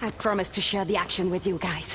I promise to share the action with you guys.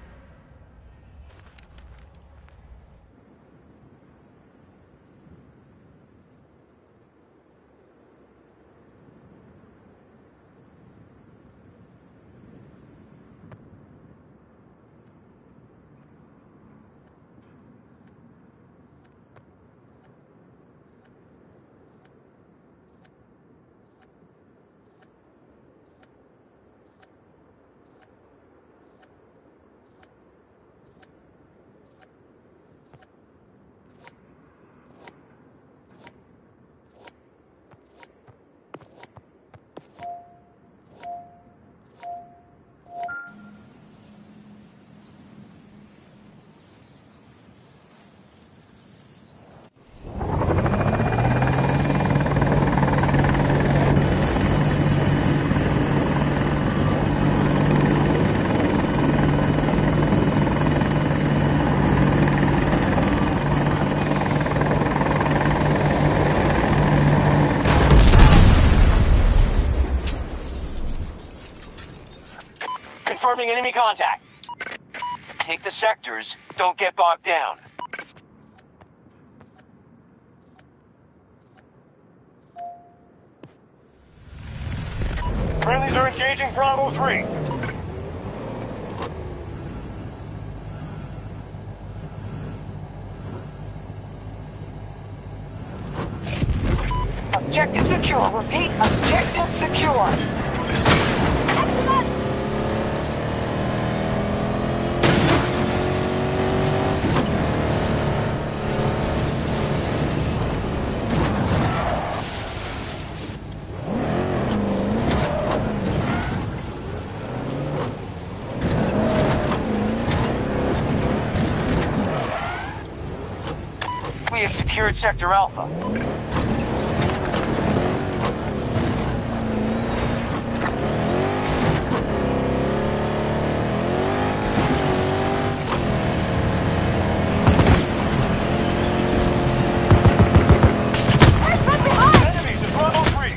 Confirming enemy contact. Take the sectors, don't get bogged down. Friendlies are engaging Bravo 3. Objective secure. Repeat, objective secure. Excellent! We have secured Sector Alpha. Enemies at Bravo 3.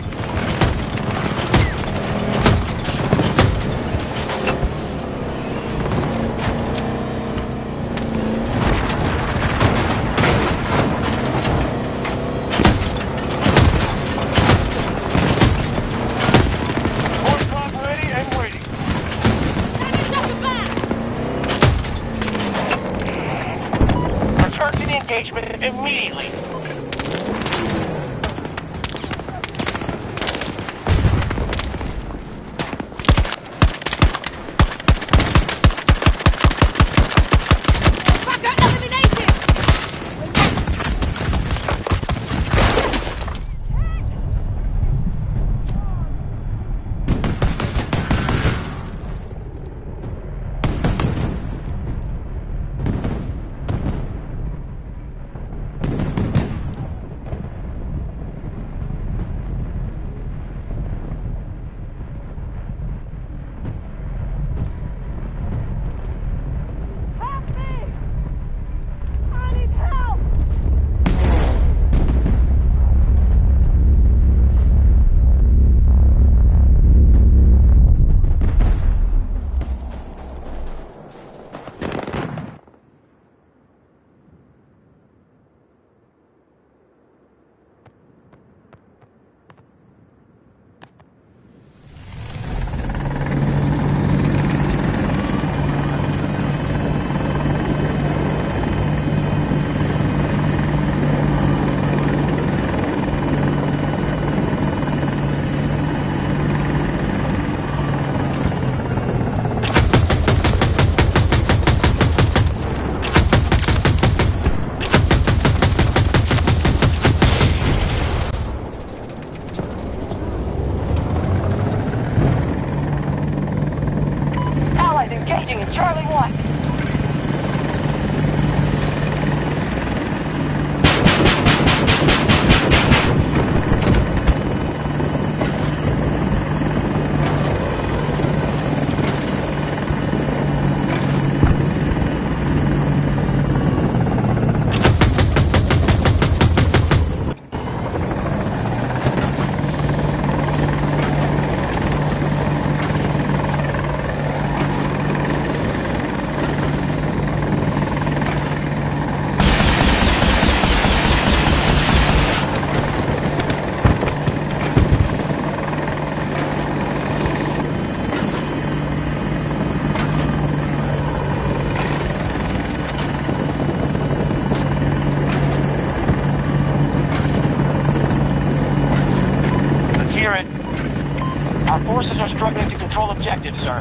objective, sir.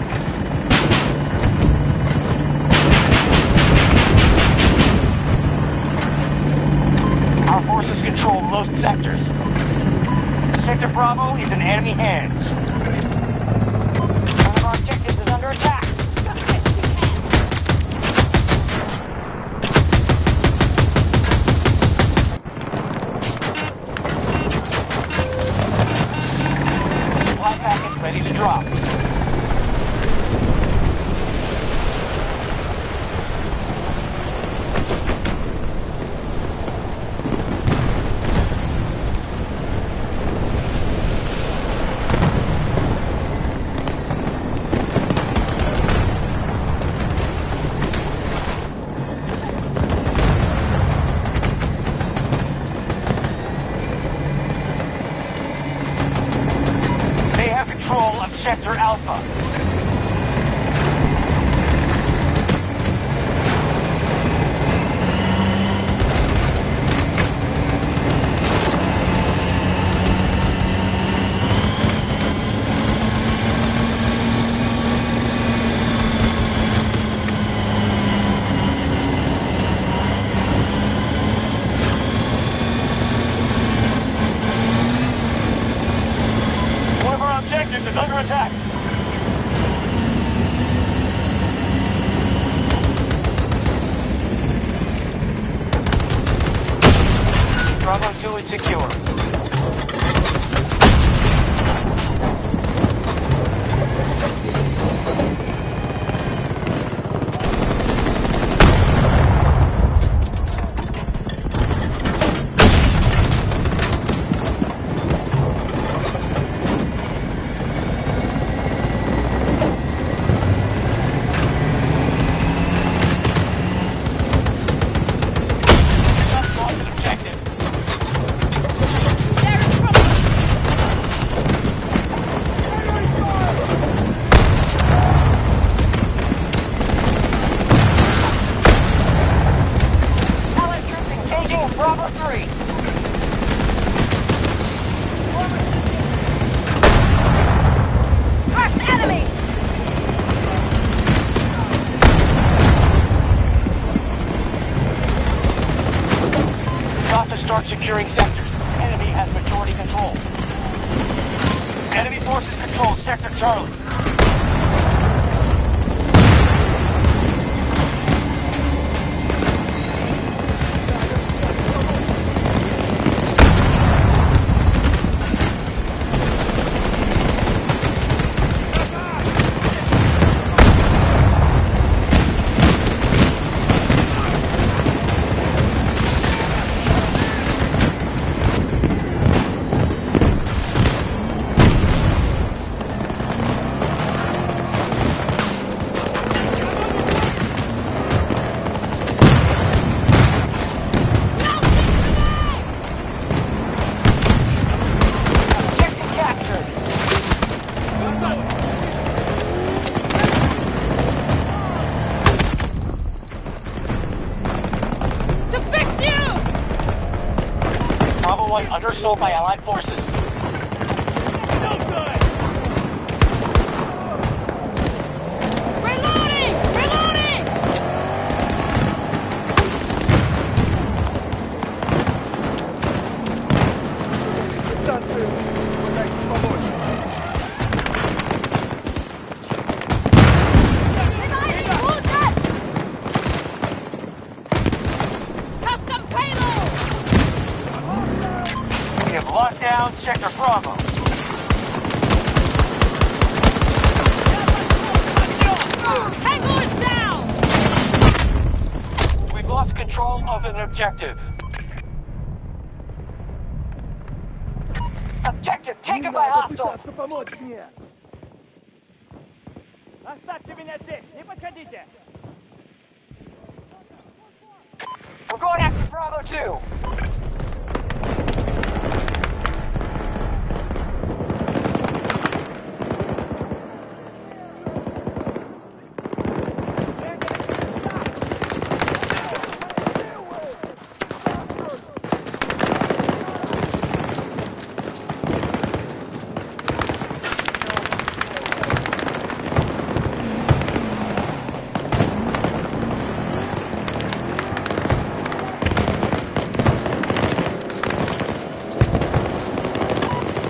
Our forces control most sectors. Sector Bravo is in enemy hands. One of our objectives is under attack. Supply package ready to drop. Control of Sector Alpha. Objective is under attack. Bravo 2 is secure. Bravo 3. First enemy! Got to start securing sectors. Enemy has majority control. Enemy forces control Sector Charlie. Bravo 1 undersold by Allied forces. No good! Reloading! Reloading! Custom payload! We have locked down Sector Bravo. Tango is down! We've lost control of an objective. Objective taken by hostiles. Оставьте меня здесь, не подходите! We're going after Bravo 2.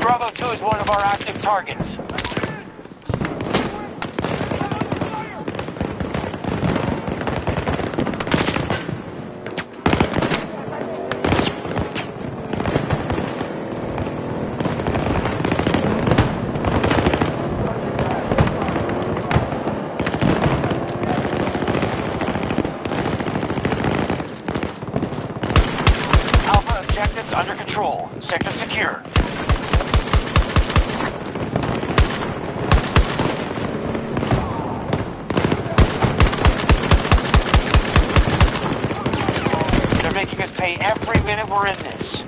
Bravo 2 is one of our active targets. Alpha objectives under control. Sector secure. They're making us pay every minute we're in this.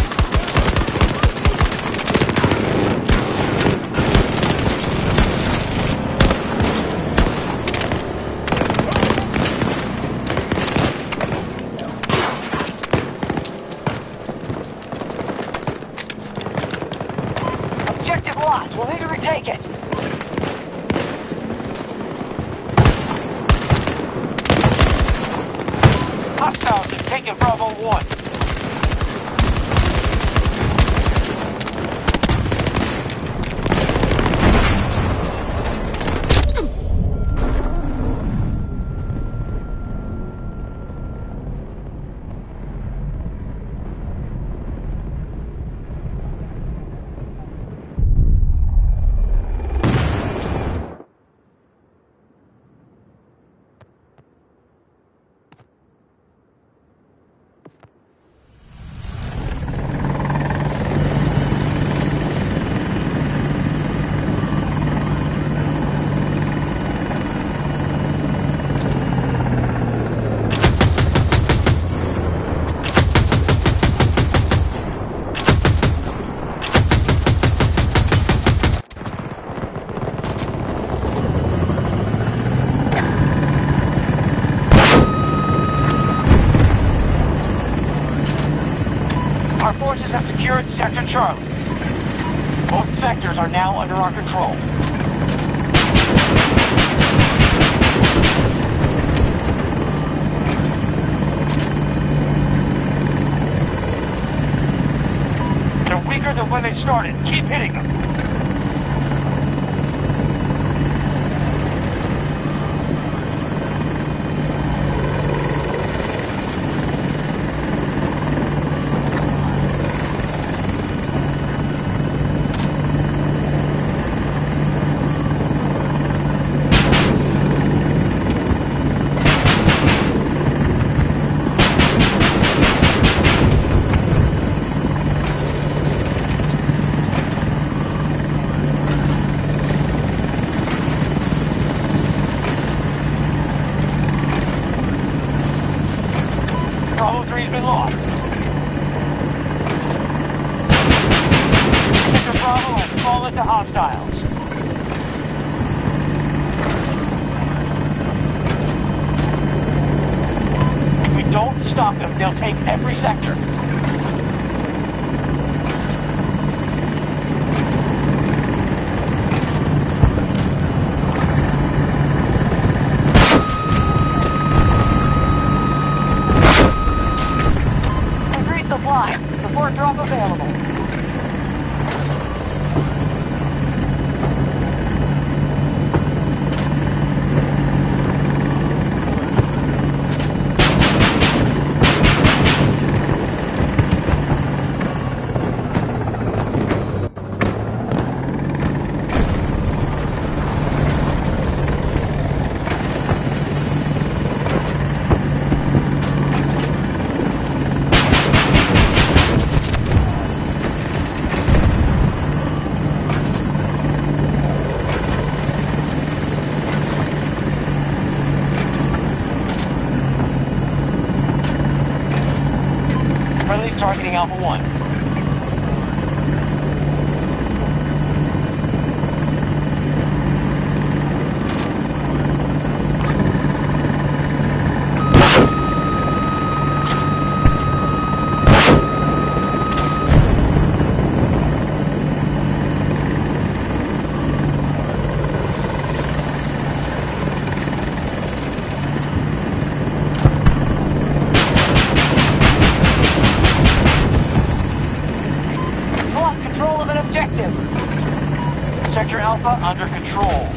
Objective lost. We'll need to retake it. Hostiles have taken Bravo 1. Our forces have secured Sector Charlie. Both sectors are now under our control. They're weaker than when they started. Keep hitting them. Bravo 3's been lost. Sector Bravo has fallen to hostiles. If we don't stop them, they'll take every sector. Increase supply. Support drop available. Friendly's targeting Alpha 1. Alpha under control.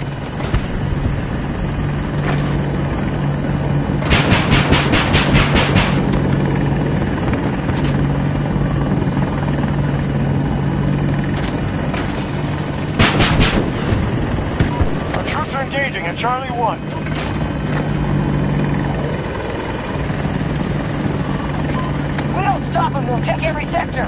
Our troops are engaging at Charlie 1. If we don't stop them, we'll take every sector.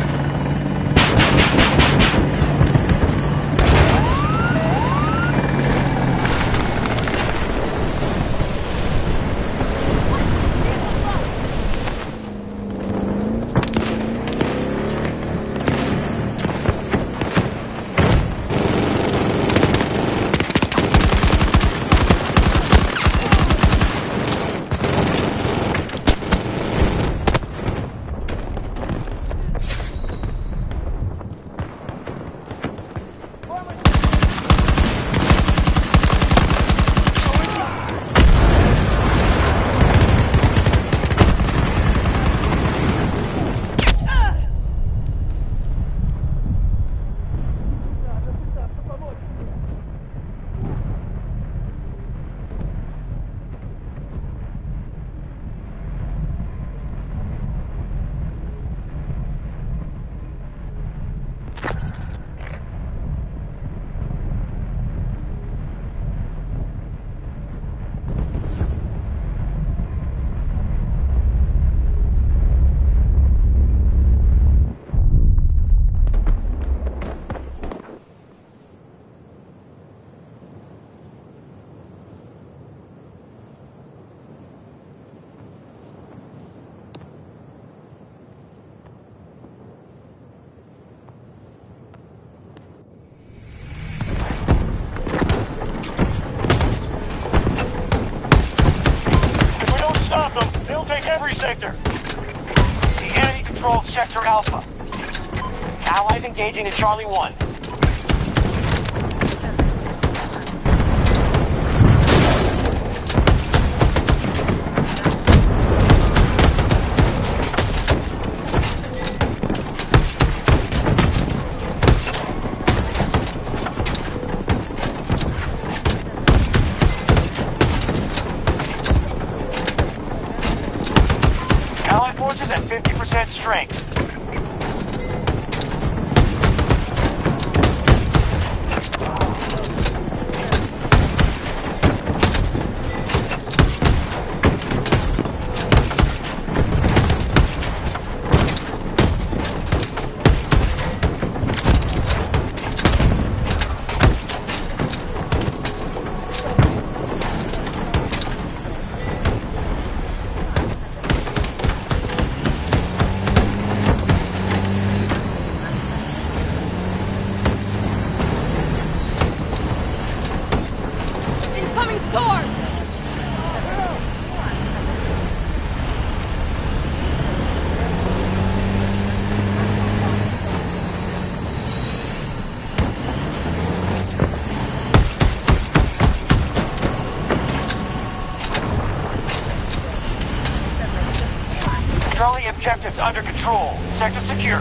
They'll take every sector. The enemy controls Sector Alpha. Allies engaging at Charlie 1. Allied forces at 50% strength. Incoming storm! Charlie objectives under control. Sector secure.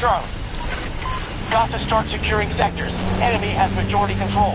Charlie. Got to start securing sectors. Enemy has majority control.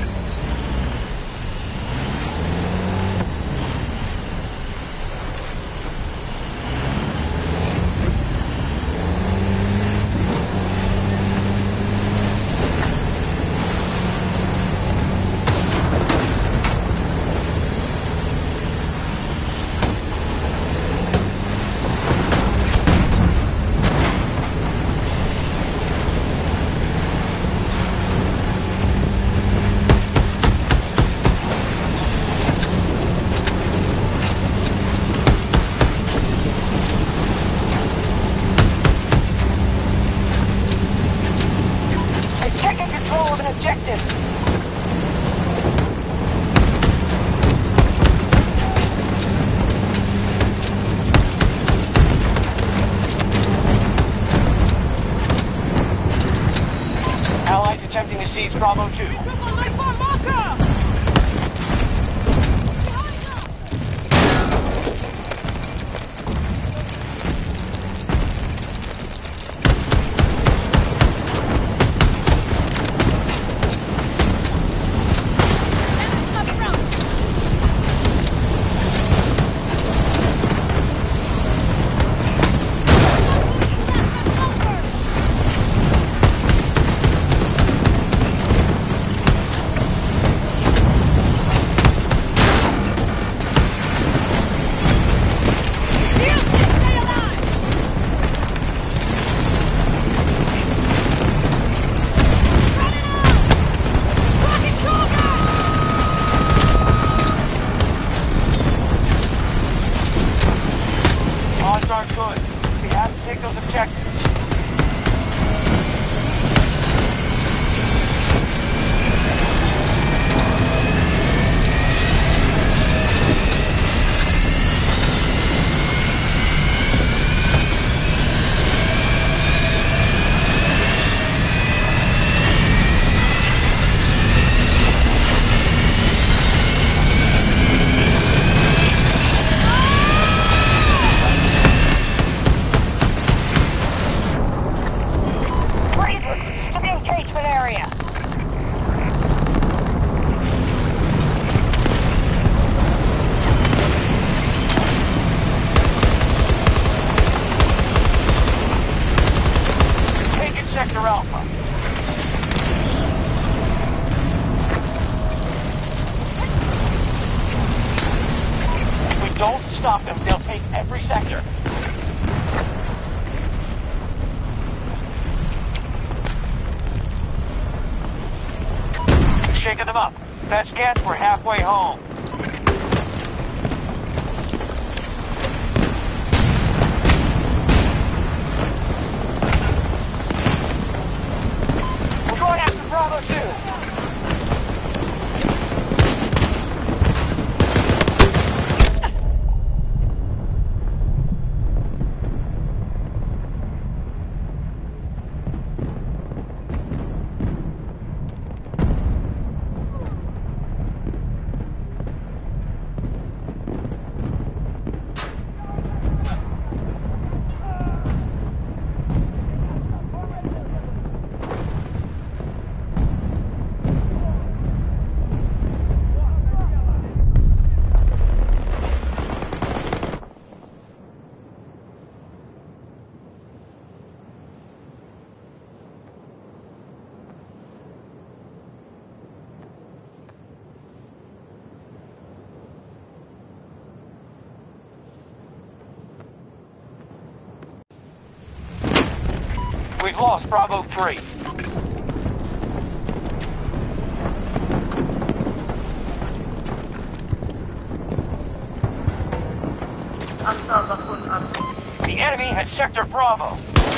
Attempting to seize Bravo 2. Regroup on my far marker! Odds aren't good. We have to take those objectives. Sector Alpha. If we don't stop them, they'll take every sector. Shaking them up. Best guess, we're halfway home. Bravo 2! We've lost Bravo 3. The enemy has Sector Bravo.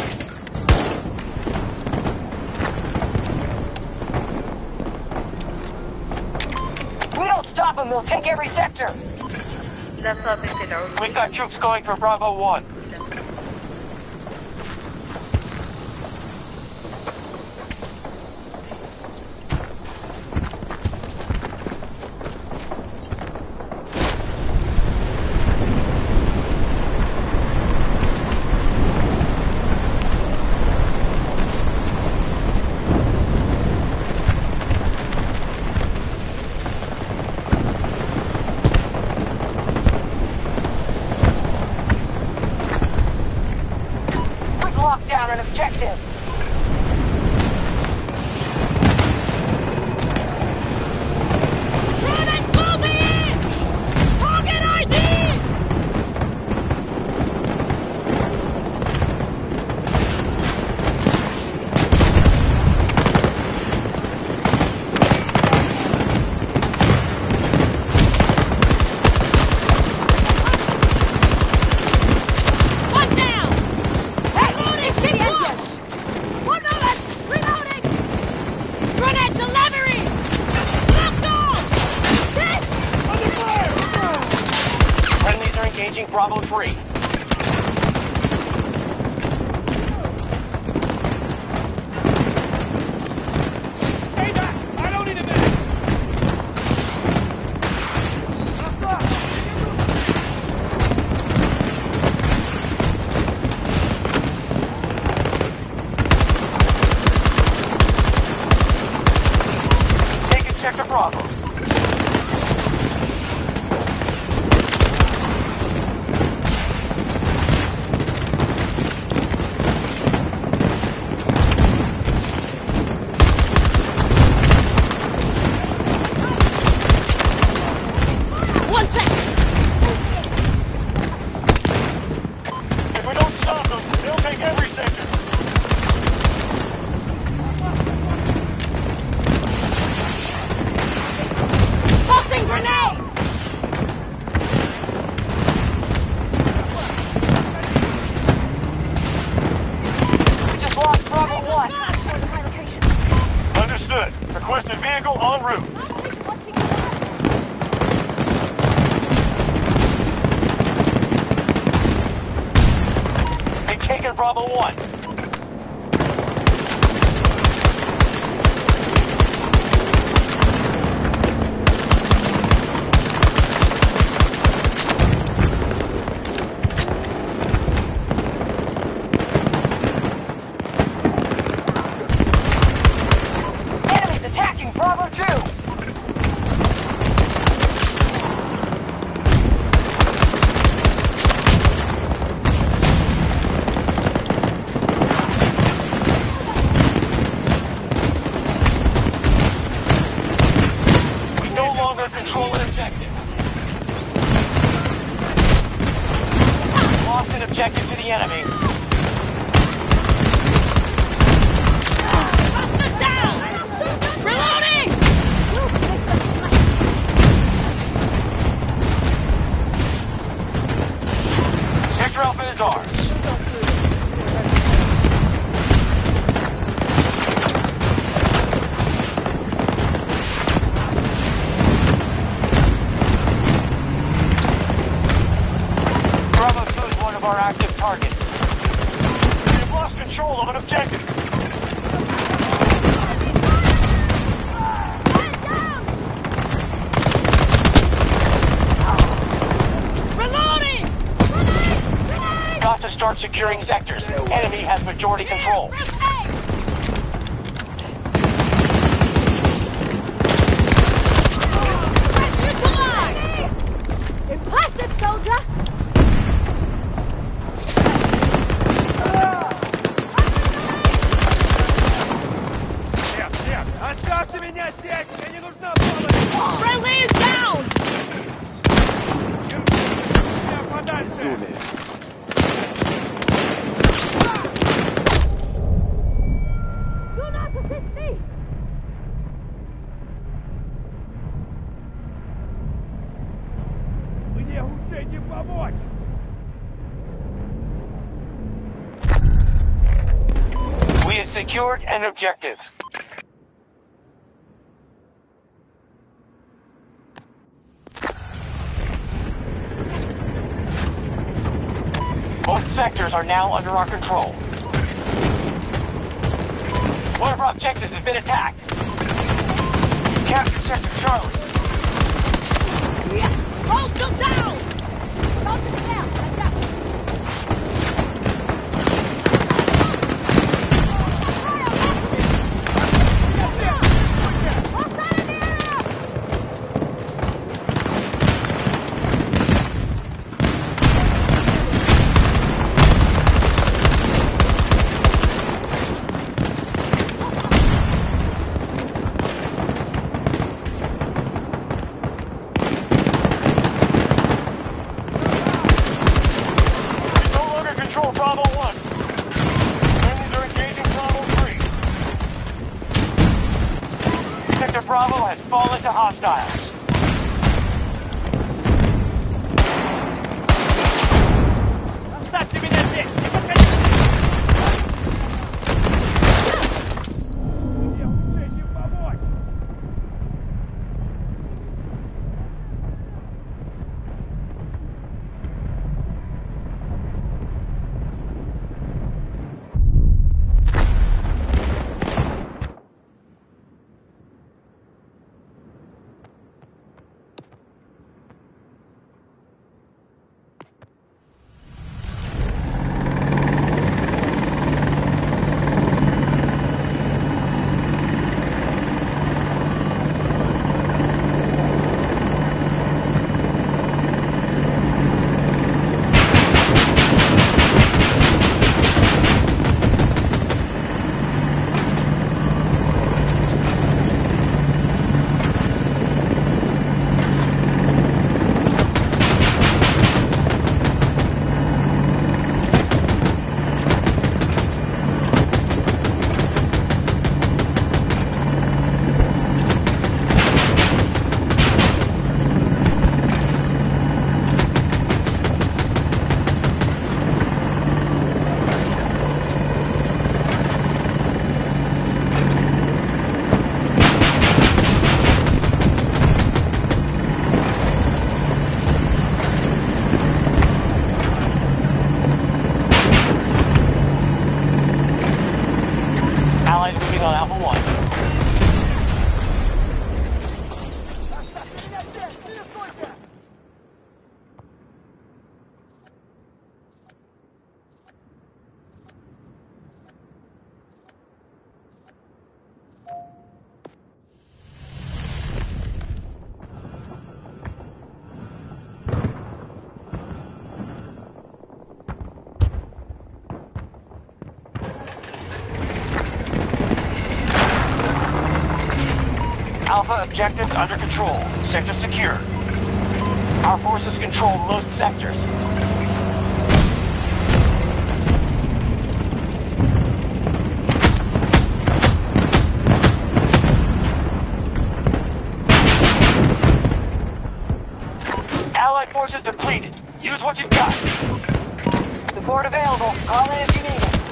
If we don't stop them, they'll take every sector. We've got troops going for Bravo 1. objective. Grenade closing in! Target ID! One down! Reloading! Keep one! One moment! Reloading! Grenade delivery! Locked on! This! Under fire! Friendlies are engaging Bravo 3. Stay back! I don't need a minute! Taking Sector Bravo. One sec! If we don't stop them, they'll take every sector. Tossing grenade! We just lost Bravo 1. Understood. Requested vehicle en route. They've taken Bravo 1. Enemies attacking Bravo 2. We no longer control an objective. Lost an objective to the enemy. Hostile down! Reloading! Sector Alpha is ours. Bravo 2 is one of our active targets. We've lost control of an objective. Reloading! Got to start securing sectors. Enemy has majority control. Impressive, soldier! Нет, нет! Оставьте меня здесь! Мне не нужна помощь! Friendly is down! Меня подальше! Do not assist me! Мне уже не помочь! We have secured an objective. Both sectors are now under our control. One of our objectives has been attacked. Capture Sector Charlie. Yes! Hostile down! Stop the snare! Like that! Hostile in the area! hostiles. Оставьте меня здесь! Не подходите! Я успею помочь! Allies moving on Alpha 1. Alpha objectives under control. Sector secure. Our forces control most sectors. Allied forces depleted. Use what you've got. Support available. Call in if you need it.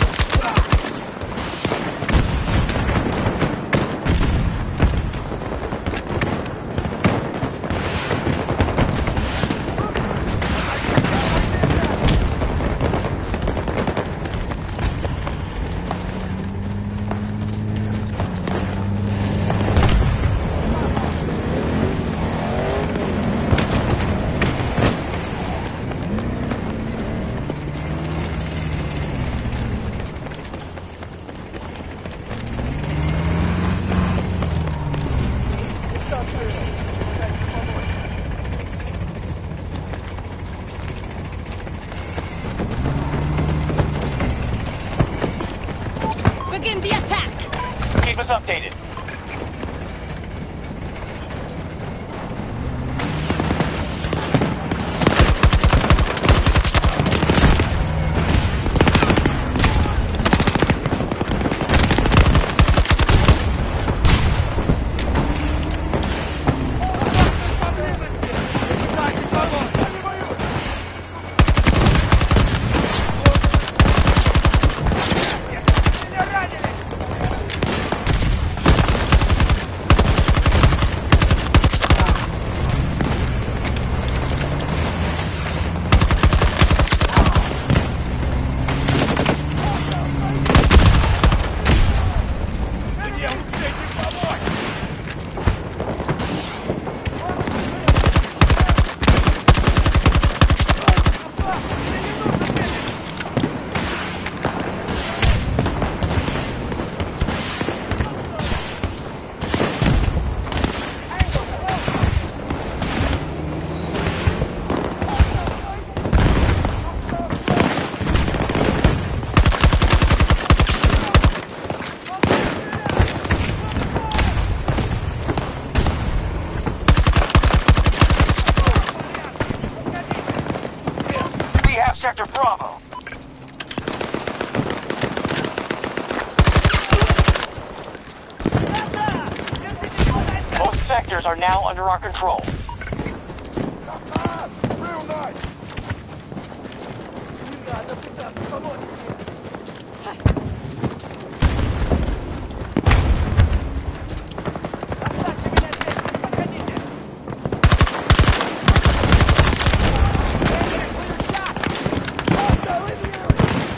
Begin the attack! Keep us updated. Sector Bravo. Most sectors are now under our control. Real nice! Не надо пытаться помочь мне! Оставьте меня здесь, не подходите! Hostile in here!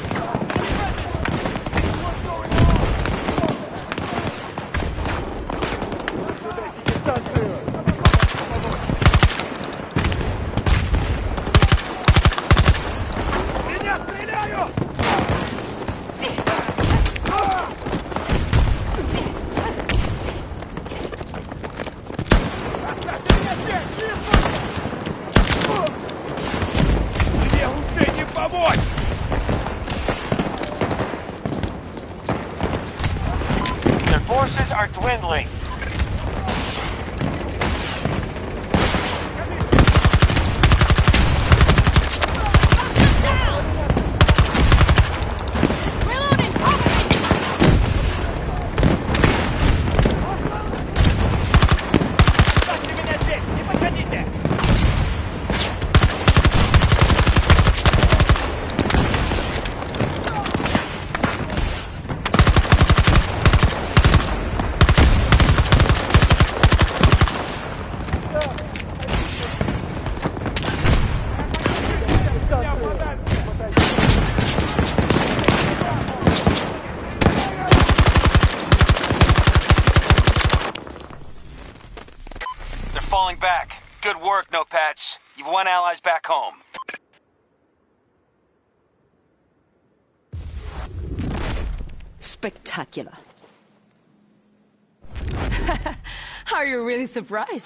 What's going on? Соблюдайте дистанцию! Помочь! Меня стреляют! Оставьте меня здесь! Мне уже не помочь! Their forces are dwindling. Reloading! Cover me! Оставьте меня здесь! Не подходите! They're falling back. Good work, Notepats. You've won allies back home. Spectacular. Are you really surprised?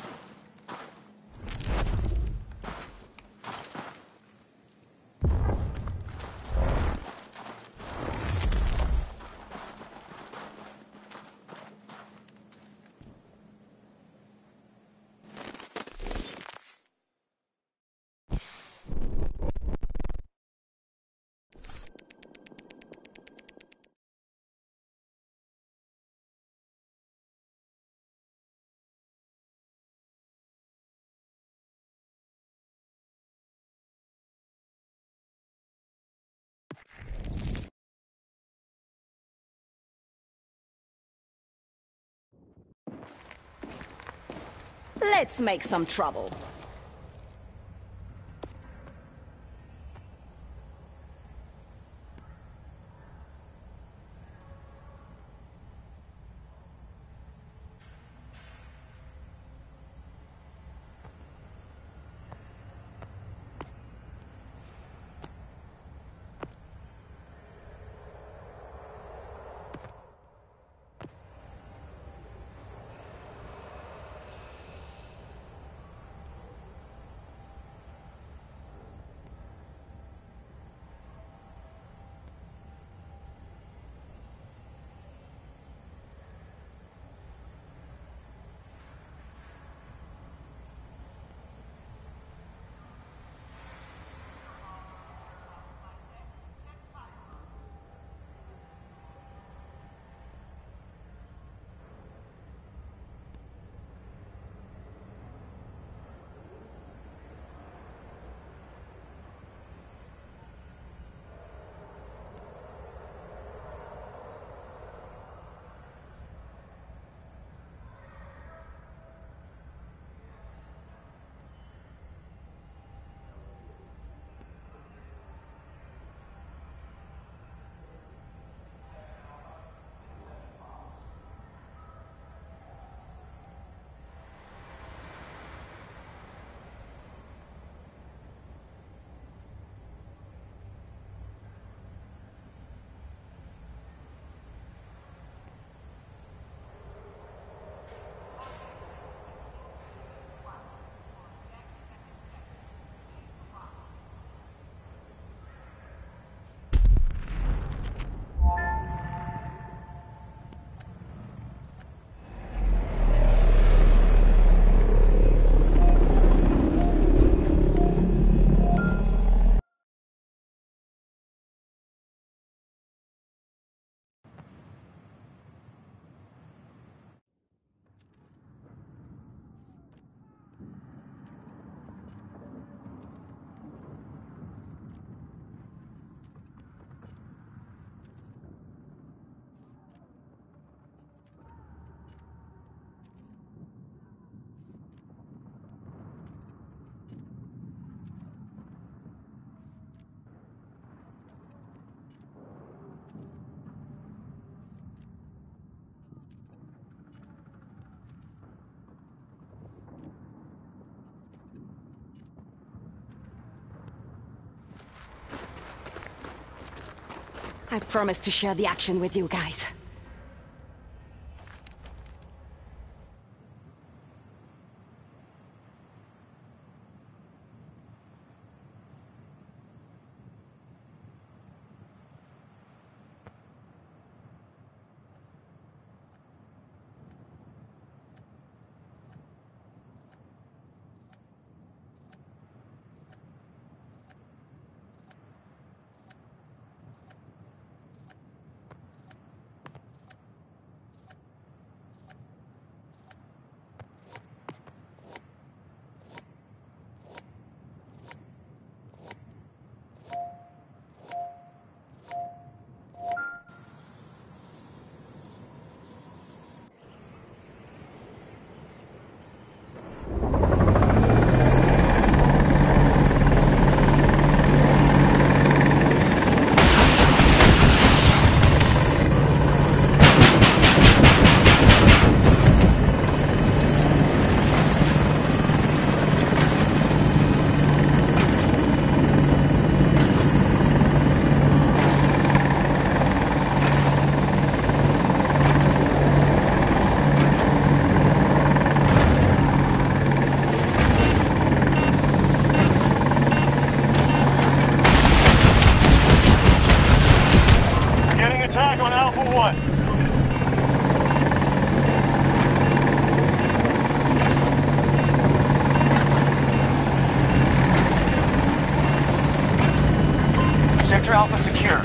Let's make some trouble. I promise to share the action with you guys. Attack on Alpha 1. Sector Alpha secure.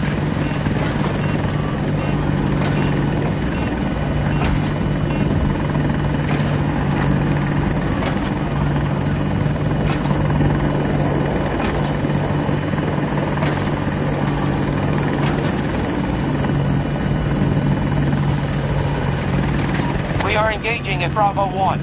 We are engaging at Bravo 1.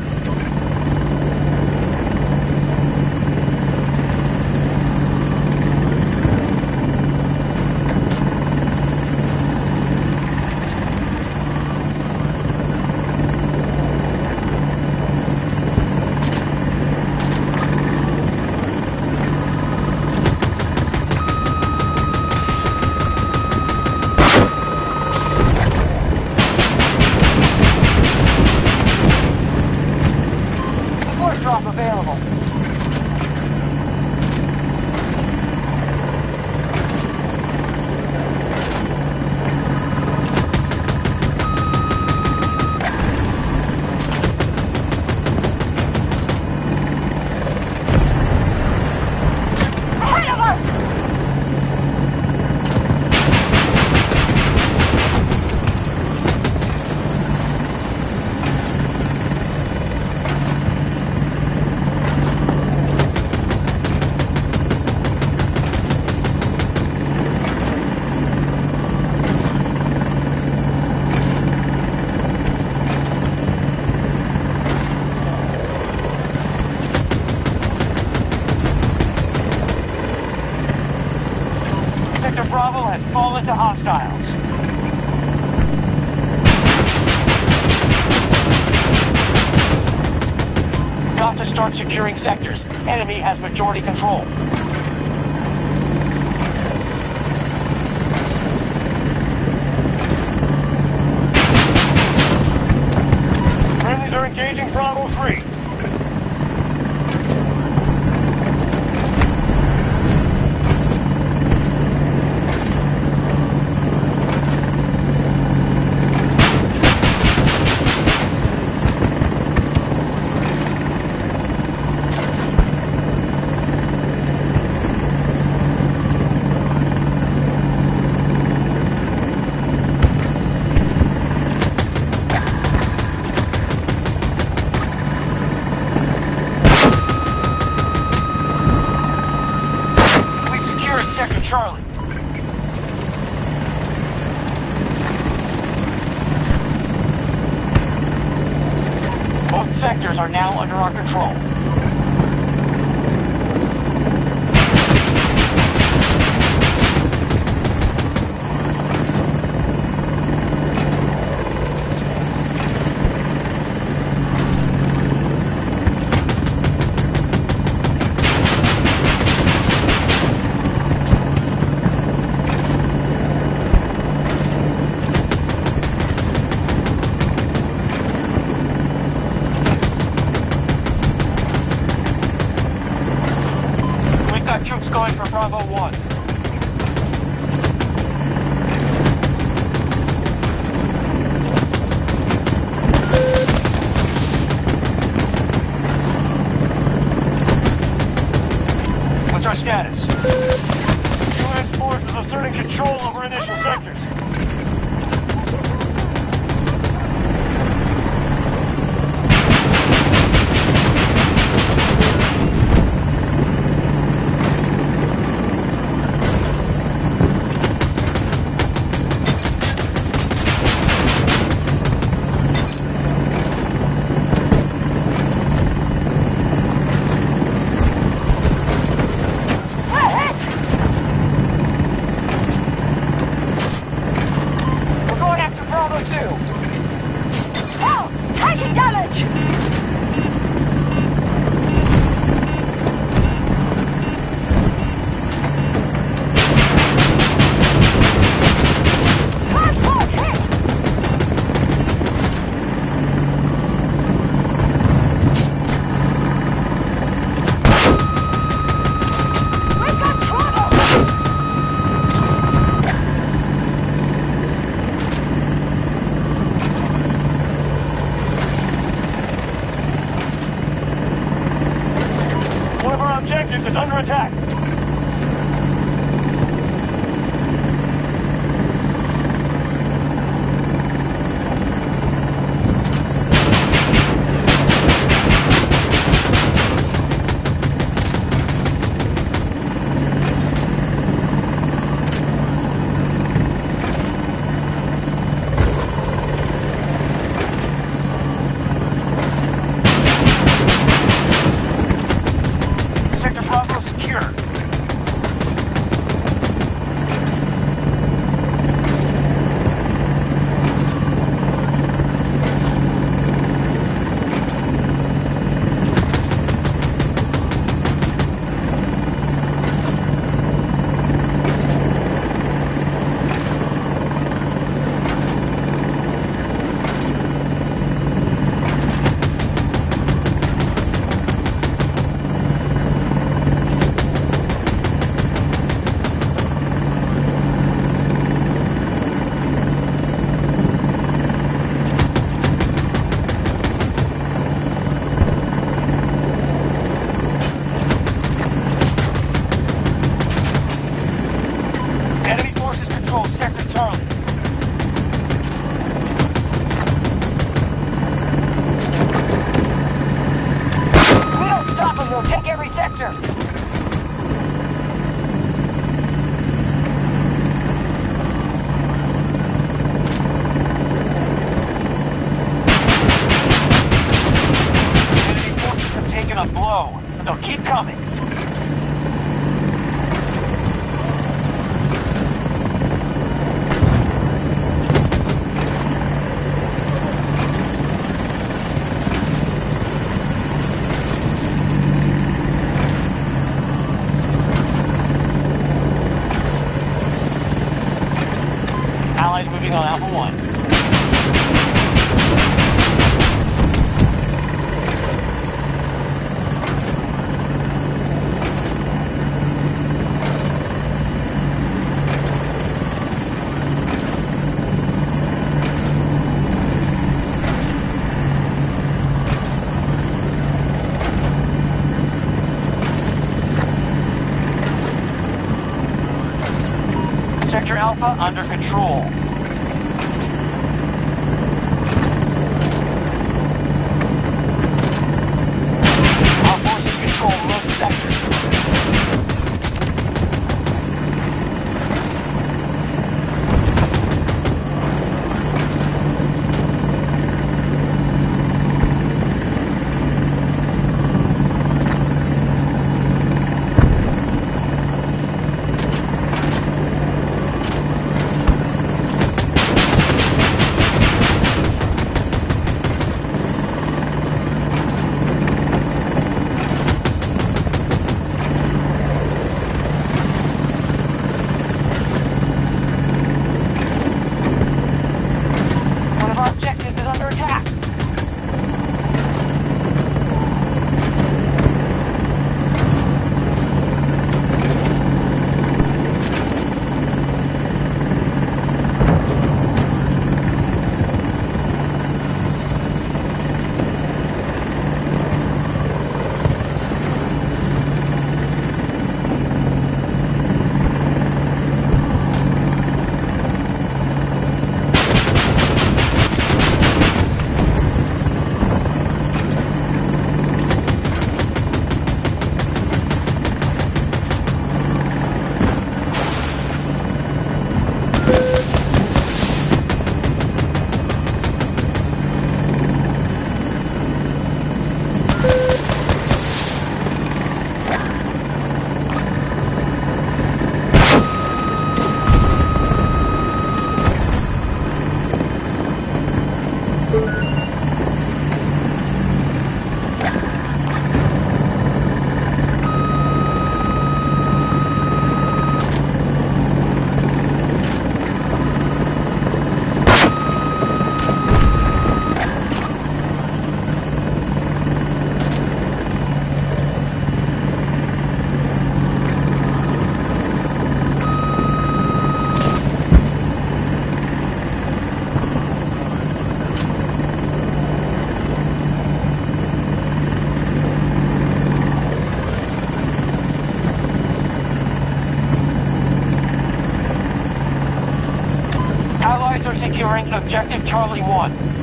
Drop available. Ahead of us! Sector Bravo has fallen to hostiles. Got to start securing sectors. Enemy has majority control. Friendlies are engaging Bravo 3. Charlie. Both sectors are now under our control. got troops going for Bravo 1. What's our status? U.S. forces asserting control over initial sectors. We're going after Bravo 2. Hell! Taking damage! Transport hit! We've got trouble! One of our objectives is under attack. Sector Bravo secure. Enemy forces control Sector Charlie. We don't stop them, we'll take every sector! Enemy forces have taken a blow, but they'll keep coming. Allies moving on Alpha 1. Sector Alpha under control. Our forces control most sectors. securing objective Charlie 1.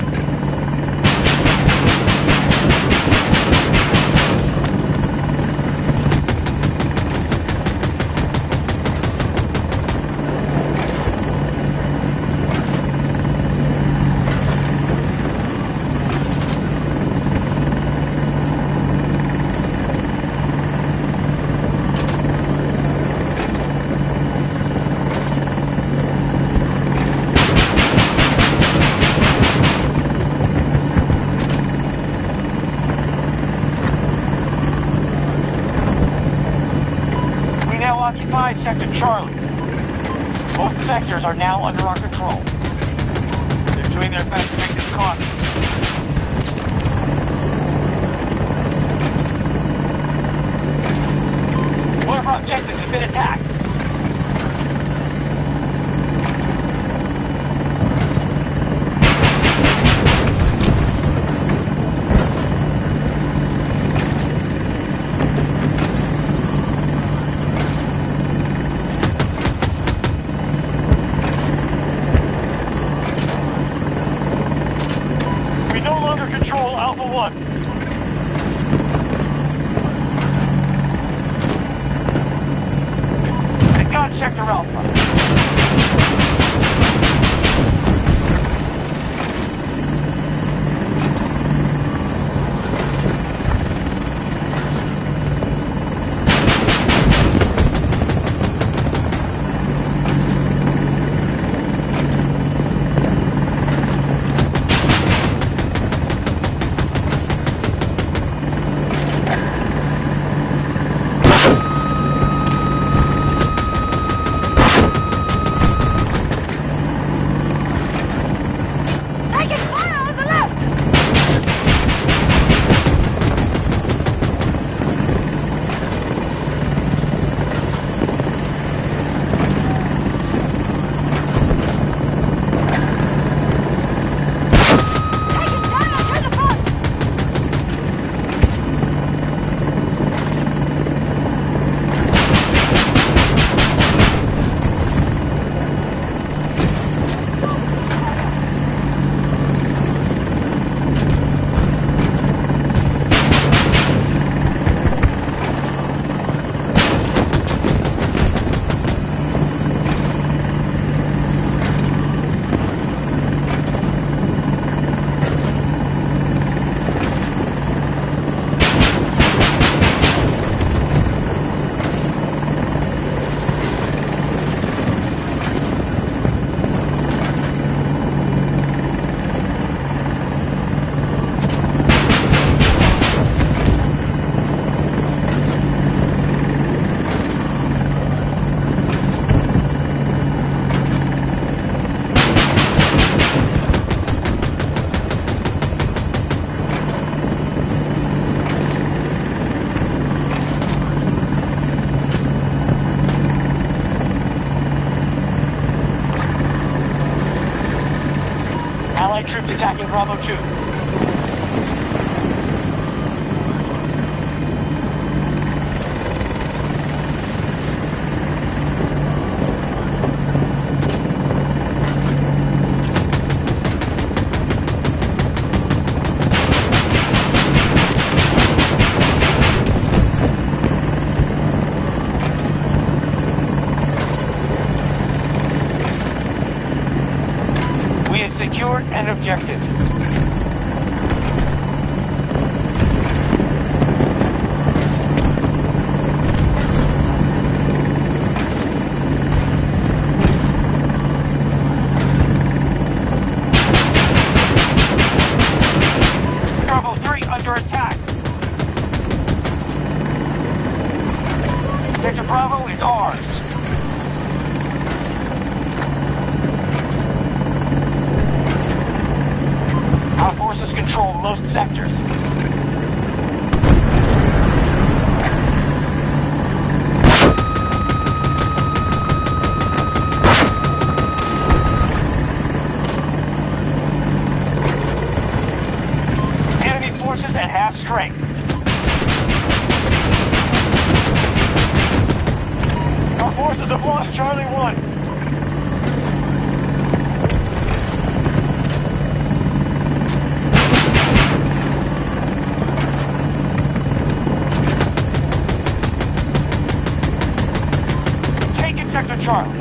Occupy Sector Charlie. Both sectors are now under our control. They're doing their best to make this costly. One of our objectives has been attacked. Control Alpha 1. They got Sector Alpha. Allied troops attacking Bravo 2. Secured an objective. Bravo 3 under attack. Sector Bravo is ours. Our forces control most sectors. Enemy forces at half strength. Our forces have lost Charlie 1. Charlie.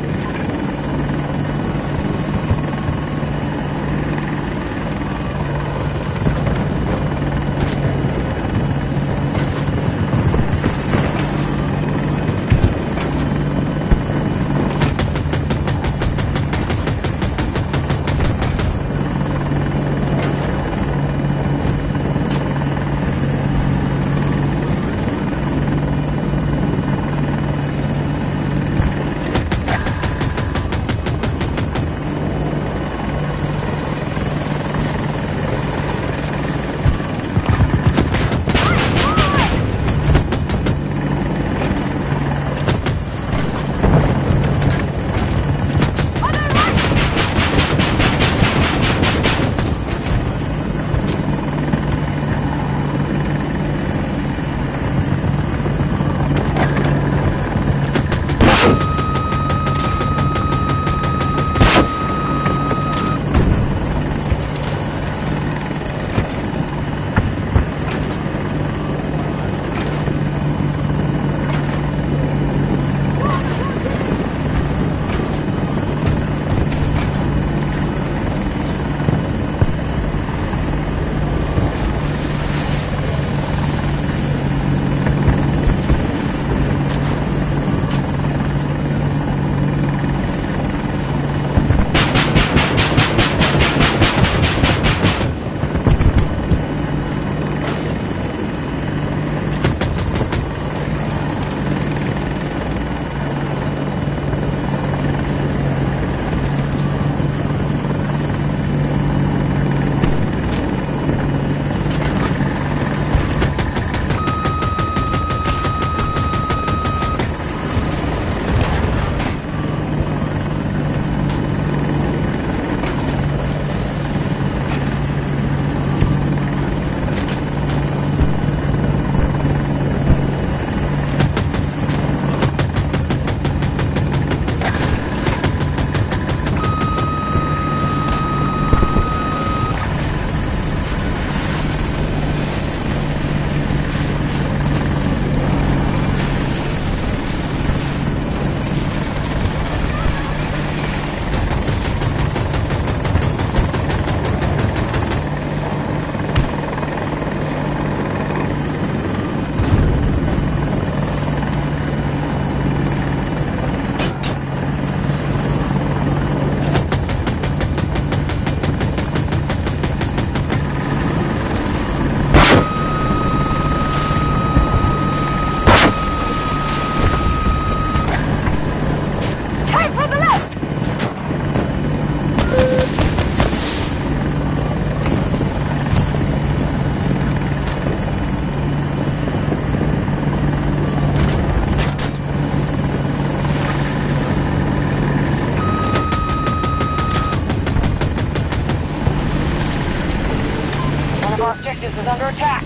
Our objectives is under attack.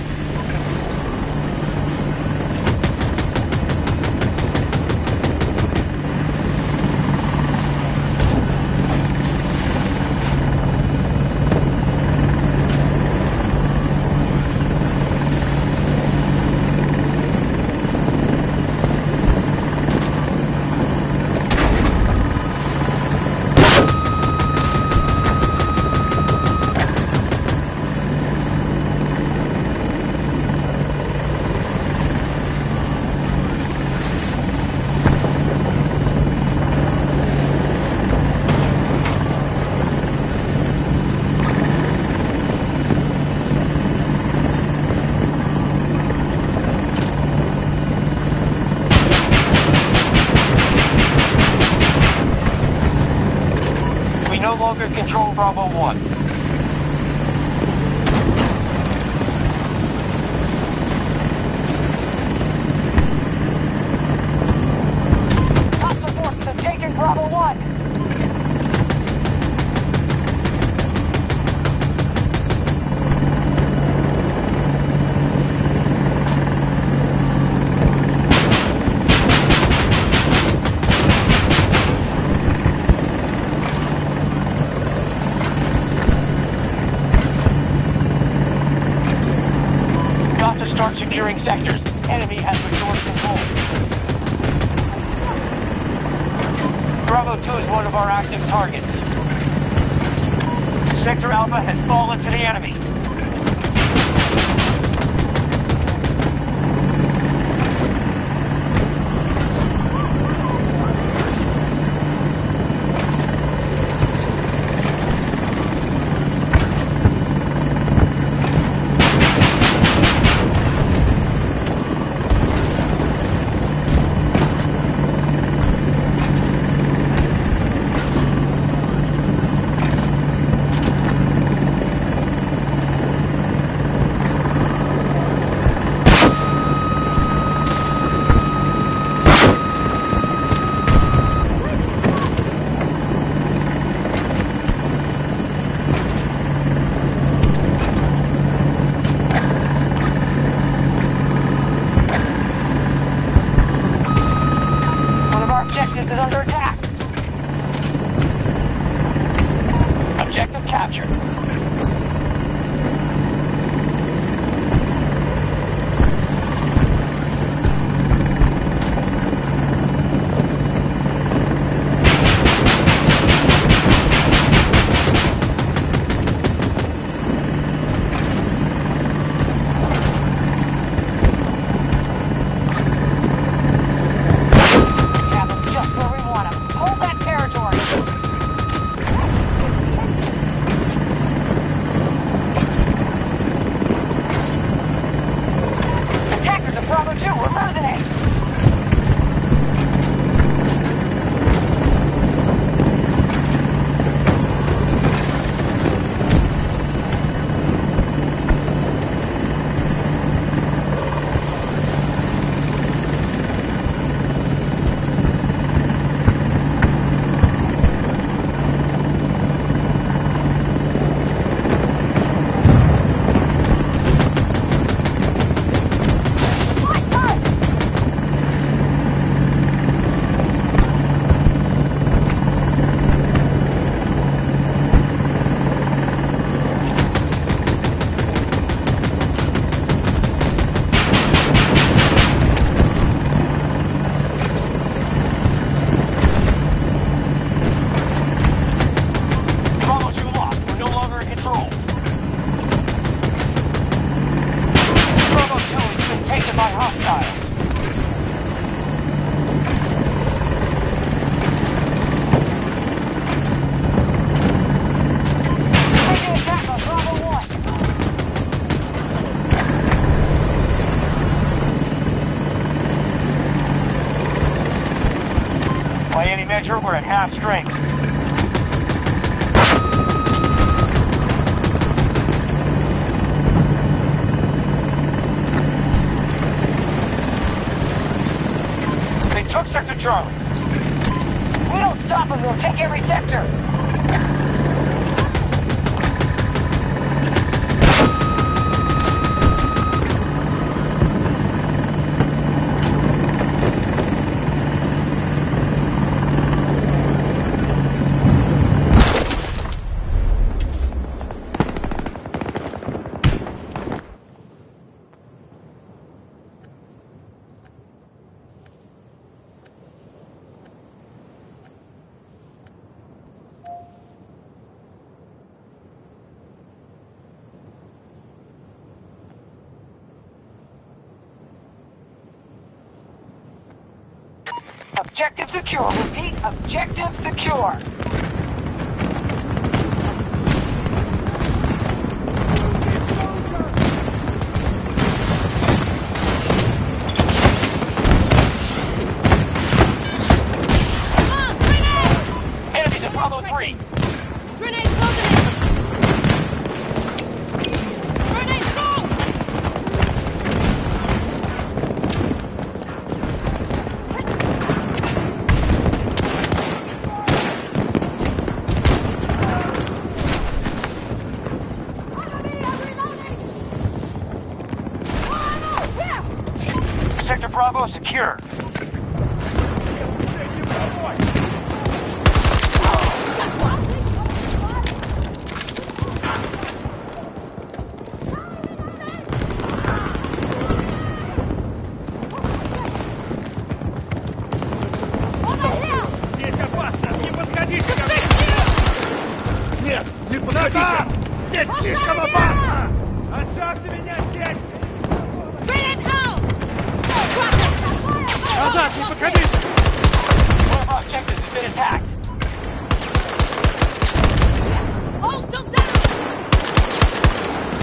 No longer control Bravo 1. Hostile forces have taken Bravo 1. To start securing sectors. Enemy has restored control. Bravo 2 is one of our active targets. Sector Alpha has fallen to the enemy. Objective is under attack. Objective captured. Bravo 2, we're losing it! By any measure, we're at half strength. They took Sector Charlie. We don't stop them, we'll take every sector. Objective secure. Repeat, objective secure. Enemies at Bravo 3. Grenade closing in! Grenade thrown! Sector Bravo secure. Здесь опасно! Назад, не подходите! One of our objectives has been attacked. Hostile down!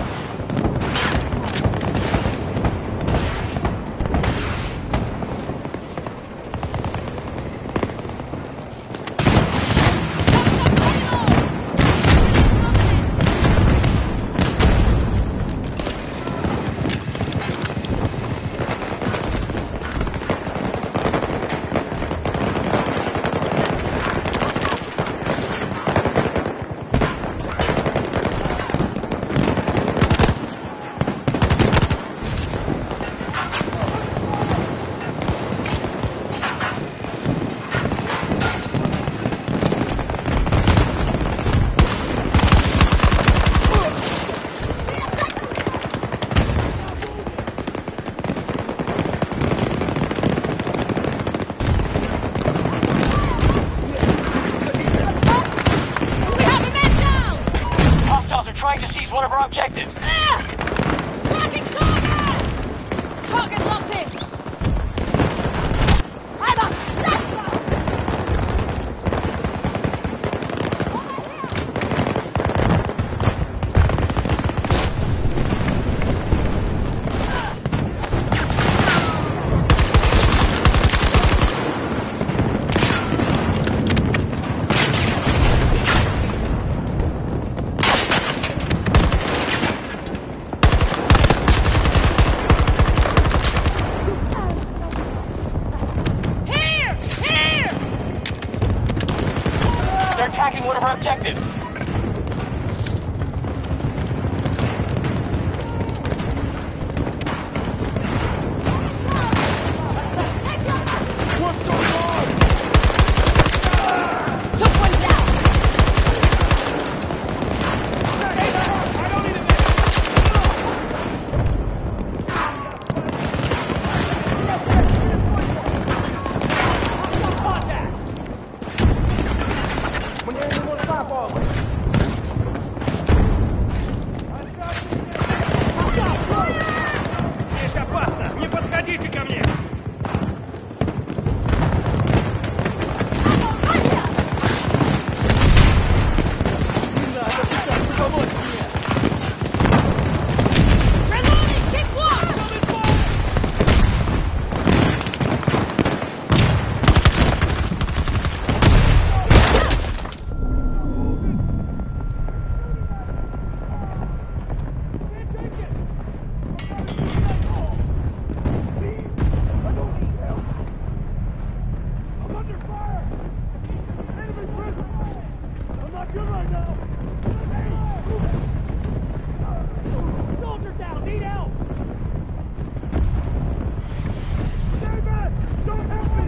We have a man down! Hostiles are trying to seize one of our objectives. Tracking target! Target locked in! I'm a Here! Here! They're attacking one of our objectives. What's going on? Took one down! I don't need a minute! Мне не нужна помощь! Здесь опасно! Не подходите ко мне! Не надо пытаться помочь мне! Reloading! Kick one! I'm under fire! Enemy prison! I'm not good right now! Soldier down! Need help! Stay back! Don't help me!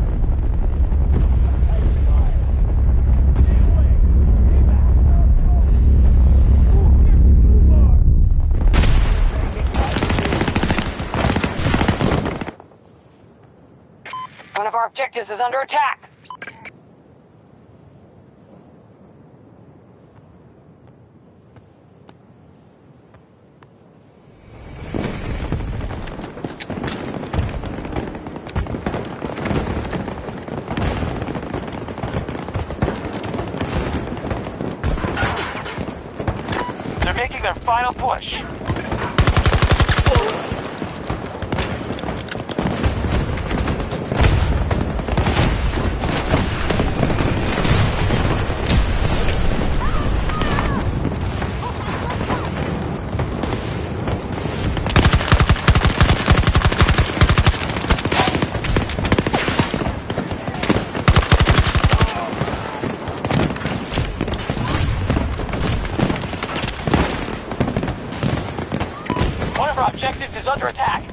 Stay away! Stay back! Move on! One of our objectives is under attack. They're making their final push. One of our objectives is under attack.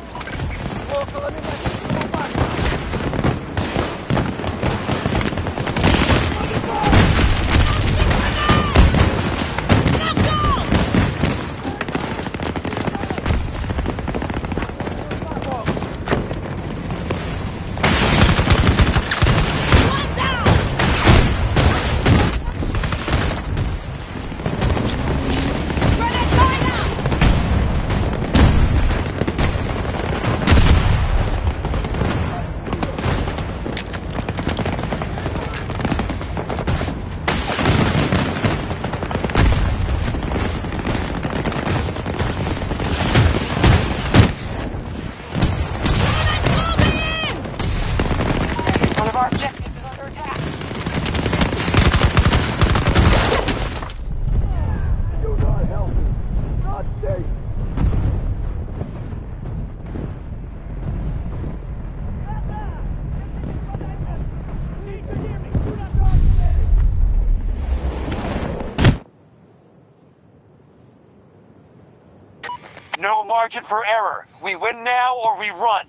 No margin for error. We win now or we run.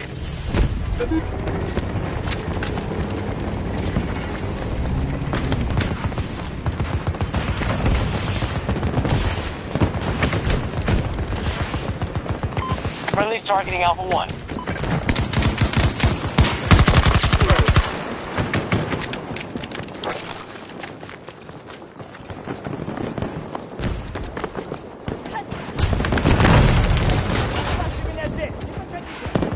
Friendly's targeting Alpha 1. Меня здесь! Не подходите!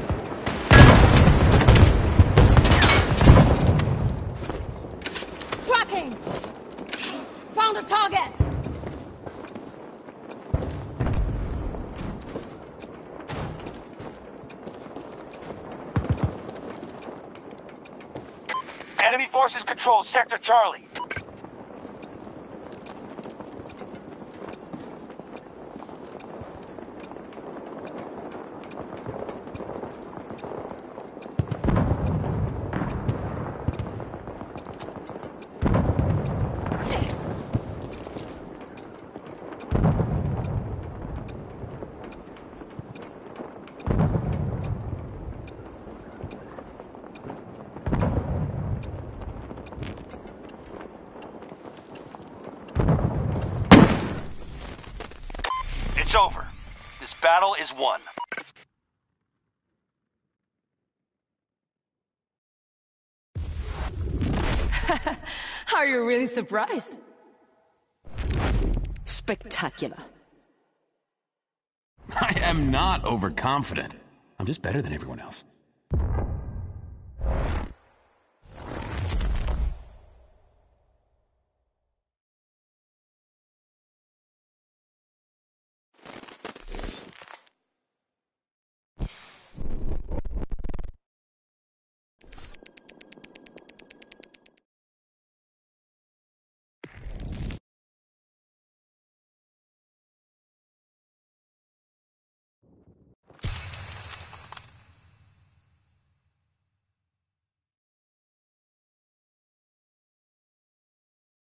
Tracking! Found a target! Enemy forces control Sector Charlie. It's over. This battle is won. Are you really surprised? Spectacular. I am not overconfident. I'm just better than everyone else.